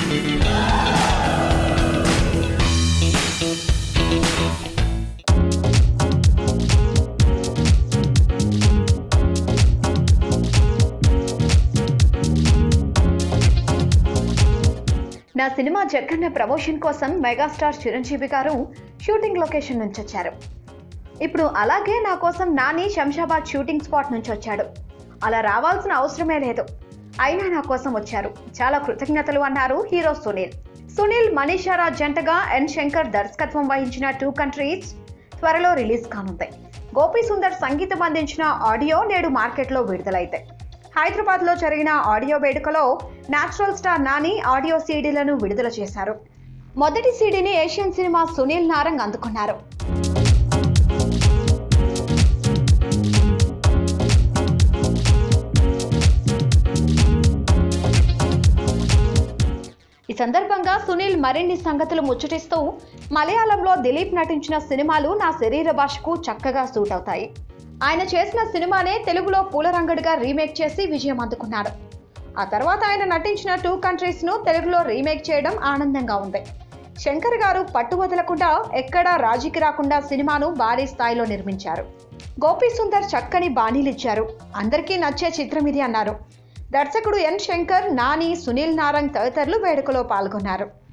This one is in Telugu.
నా సినిమా జగ్గన్న ప్రమోషన్ కోసం megastar Chiranjeevi garu shooting location నుంచి వచ్చారు. ఇప్పుడు అలాగే నా కోసం నాని శంషాబాద్ షూటింగ్ స్పాట్ నుంచి వచ్చాడు. అలా రావాల్సిన అవసరమే లేదు, అయినా నా కోసం వచ్చారు. చాలా కృతజ్ఞతలు అన్నారు హీరో సునీల్. సునీల్ మనీషారా జంటగా ఎన్ శంకర్ దర్శకత్వం వహించిన 2 కంట్రీస్ త్వరలో రిలీజ్ కానుంది. గోపీ సుందర్ సంగీతం అందించిన ఆడియో నేడు మార్కెట్లో విడుదలైతే హైదరాబాద్లో జరిగిన ఆడియో వేడుకలో నేచురల్ స్టార్ నాని ఆడియో సీడీలను విడుదల చేశారు. మొదటి సీడీని ఏషియన్ సినిమా సునీల్ నారంగ్ అందుకున్నారు. ఈ సందర్భంగా సునీల్ మరిన్ని సంగతులు ముచ్చటిస్తూ, మలయాళంలో దిలీప్ నటించిన సినిమాలు నా శరీర భాషకు చక్కగా సూట్ అవుతాయి. ఆయన చేసిన సినిమానే తెలుగులో పూలరంగడిగా రీమేక్ చేసి విజయం అందుకున్నాడు. ఆ తర్వాత ఆయన నటించిన 2 కంట్రీస్ను తెలుగులో రీమేక్ చేయడం ఆనందంగా ఉంది. శంకర్ గారు పట్టు వదలకుండా, ఎక్కడా రాజీకి రాకుండా సినిమాను భారీ స్థాయిలో నిర్మించారు. గోపీ సుందర్ చక్కని బాణీలిచ్చారు. అందరికీ నచ్చే చిత్రం ఇది అన్నారు. దర్శకుడు ఎన్ శంకర్, నాని, సునీల్ నారంగ్ తదితరులు వేడుకలో పాల్గొన్నారు.